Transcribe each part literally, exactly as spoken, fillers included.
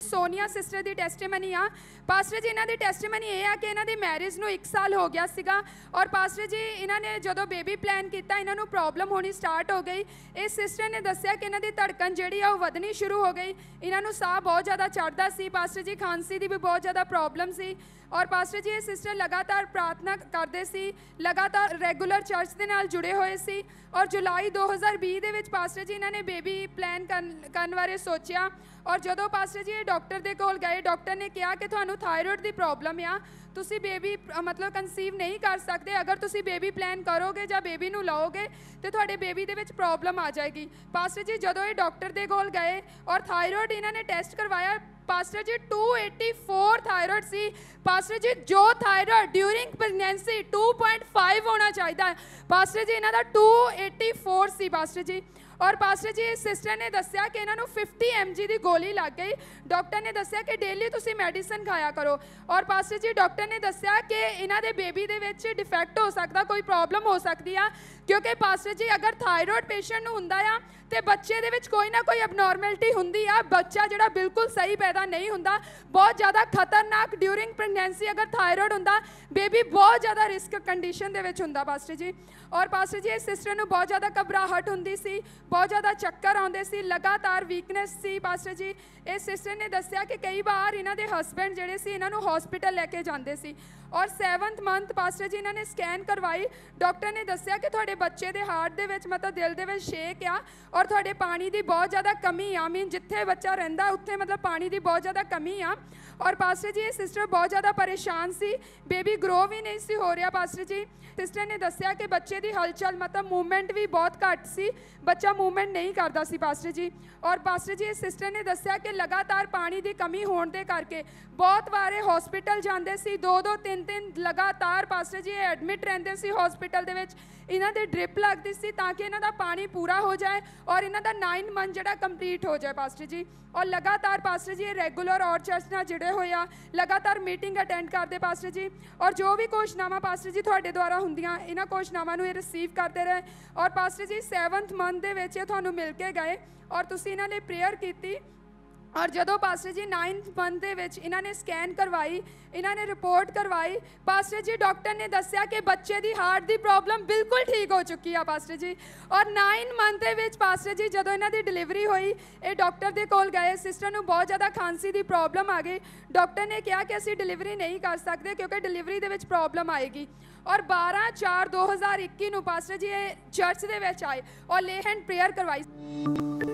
Sonia sister की टैस्टिमनी आ pastor ji इन्हों की टैस्टिमनी ये है कि इन्हों की मैरिज में एक साल हो गया सीगा और पास्टर जी इन्होंने जो बेबी प्लान किया इन्हों प्रॉब्लम होनी स्टार्ट हो गई। इस सिस्टर ने दसिया कि इन्हों की धड़कन जी वधनी शुरू हो गई, इन्हों साह बहुत ज़्यादा चढ़ता सी, पास्टर जी खांसी की भी बहुत ज़्यादा प्रॉब्लम सी और पास्टर जी ये सिस्टर लगातार प्रार्थना करते सी, लगातार रेगूलर चर्च के नाल जुड़े हुए सी और जुलाई दो हज़ार भी दे विच पास्टर जी इन्होंने बेबी प्लान करने बारे सोचा और जो पास्टर जी डॉक्टर के कोल गए डॉक्टर ने कहा कि तुहानू थायरॉइड की प्रॉब्लम आ, तुसी बेबी मतलब कंसीव नहीं कर सकते, अगर तुसी बेबी प्लान करोगे या बेबी नू लाओगे तो तुहाडे बेबी दे विच प्रॉब्लम आ जाएगी। पास्टर जी जो ये डॉक्टर के कोल गए और थायरॉइड इन्होंने टेस्ट करवाया, pastor ji two eighty four thyroid सी। पास्टर जी जो thyroid during pregnancy two point five होना चाहिए, पास्टर जी इन्हों का टू एटी फोर सी पास्टर जी। और पास्टर जी सिस्टर ने दसिया कि इन्हों फिफ्टी एम जी की गोली लग गई, डॉक्टर ने दसिया कि डेली तुसी मेडिसिन खाया करो और पास्टर जी डॉक्टर ने दसिया कि इन्हों के बेबी दे विच डिफेक्ट हो सकता, कोई प्रॉब्लम हो सकती है क्योंकि पास्टर जी अगर थायरॉइड पेशेंट हुंदा आ तो बच्चे दे विच कोई ना कोई अबनॉर्मैलिटी हुंदी आ, बच्चा जिहड़ा बिल्कुल सही पैदा नहीं हुंदा, बहुत ज़्यादा खतरनाक ड्यूरिंग प्रेगनेंसी अगर थायरॉइड हुंदा बेबी बहुत ज़्यादा रिस्क कंडीशन दे विच हुंदा पास्टर जी। और पास्टर जी इस सिस्टर नूं बहुत ज़्यादा घबराहट हुंदी सी, बहुत ज़्यादा चक्कर आउंदे सी, लगातार वीकनेस सी पास्टर जी। इस सिस्टर ने दसिया कि कई बार इन्हां दे हसबैंड जिहड़े सी इन्हां नूं हॉस्पिटल लैके जांदे सी और सैवंथ मंथ पास्टर जी इन्होंने स्कैन करवाई, डॉक्टर ने दसिया कि थोड़े बच्चे के हार्ट दे विच मतलब दिल दे विच शेक आ और थोड़े पानी की बहुत ज़्यादा कमी आ, मीन जिथे बच्चा रहिंदा उत्थे मतलब पानी की बहुत ज़्यादा कमी आ। और पास्टर जी ये सिस्टर बहुत ज़्यादा परेशान सी, बेबी ग्रो भी नहीं सी हो रहा पास्टर जी। सिस्टर ने दसिया कि बच्चे की हलचल मतलब मूवमेंट भी बहुत घट सी, बच्चा मूवमेंट नहीं करता सी पास्टर जी। और पास्टर जी सिस्टर ने दसिया कि लगातार पानी की कमी होने के करके बहुत बारे हॉस्पिटल जाते सी, दो दो तीन तीन लगातार पास्टर जी एडमिट रहते सी हॉस्पिटल दे विच, इन्हां दे ड्रिप लगती सी ताकि इन्हां दा पानी पूरा हो जाए और इन्हां दा नाइन मंथ जिहड़ा कंप्लीट हो जाए पास्टर जी। और लगातार पास्टर जी रेगूलर और चर्च नाल जुड़े हुए आ, लगातार मीटिंग अटेंड करते पास्टर जी और जो भी घोषणावां पास्टर जी तुहाडे द्वारा हुंदियां इन्हां घोषणावां नूं रिसीव करते रहे और पास्टर जी सैवंथ मंथ दे विच तुहानूं मिल के गए और तुसीं इन्हां लई प्रेयर कीती और जदों पास्टर जी नाइन्थ मंथ दे विच इन्होंने स्कैन करवाई, इन्होंने रिपोर्ट करवाई, पास्टर जी डॉक्टर ने दसिया कि बच्चे की हार्ट की प्रॉब्लम बिल्कुल ठीक हो चुकी है पास्टर जी। और नाइन मंथ दे विच पास्टर जी जदों इन्हां दी डिलीवरी हुई ये डॉक्टर के कोल गए, सिस्टर नूं बहुत ज़्यादा खांसी की प्रॉब्लम आ गई, डॉक्टर ने कहा कि असीं डिलीवरी नहीं कर सकते क्योंकि डिलीवरी दे विच प्रॉब्लम आएगी। और बारह चार दो हज़ार इक्की नूं पास्टर जी ये चर्च दे विच आए और ले हैंड प्रेयर करवाई।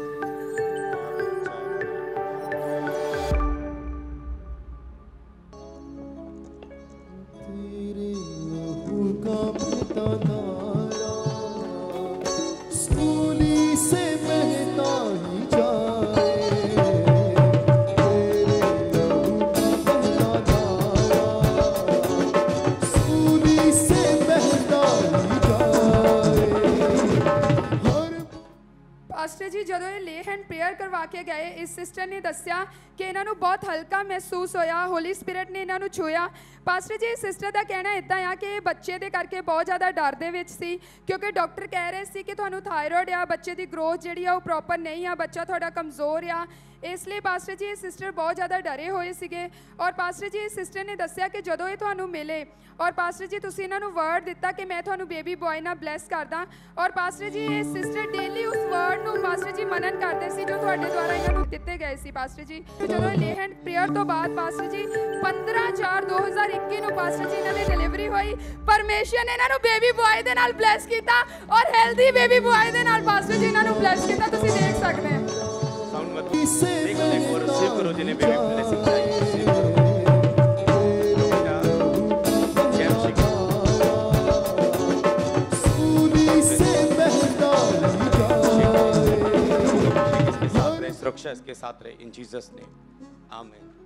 पास्टर जी जो ये ले हैंड प्रेयर करवा के गए इस सिस्टर ने दसिया कि इन्हों बहुत हल्का महसूस होया, होली स्पिरिट ने इन्हों छूया। पास्टर जी सिस्टर का कहना इदा आ कि बच्चे के करके बहुत ज़्यादा डर दे विच सी क्योंकि डॉक्टर कह रहे सी कि तुहानूं थायरॉइड आ, बच्चे की ग्रोथ जी आ प्रॉपर नहीं आ, बच्चा थोड़ा कमज़ोर आ, इसलिए पास्टर जी सिस्टर बहुत ज़्यादा डरे हुए सीगे। और पास्टर जी सिस्टर ने दसिया कि जदों ये तुहानूं मिले और पास्टर जी तुसीं इन्हां नूं वर्ड दिता कि मैं तुहानूं बेबी बॉय नाल ब्लैस करदा और पास्टर जी ये सिस्टर डेली उस वर्ड नूं पास्टर जी मनन करते सी जो तुहाडे द्वारा इन्हां नूं दिते गए सी पास्टर जी। जदों ले हैंड प्रेयर तो बाद पास्टर जी पंद्रह चार दो हज़ार इक्की नूं पास्टर जी इन्हां दी डिलीवरी हुई, परमेश्वर ने इन्हां नूं बेबी बॉय दे नाल ब्लैस कीता और हेल्दी बेबी बॉय दे नाल पास्टर जी इन्हां नूं ब्लैस कीता, तुसीं देख सकदे हो। साउंड मत देखो देखो और रिसीव करो जिन्हें बेबी ब्लेसिंग चाहिए रिसीव करो। सुरक्षा इसके साथ रहे इन जीसस नेम, आमीन।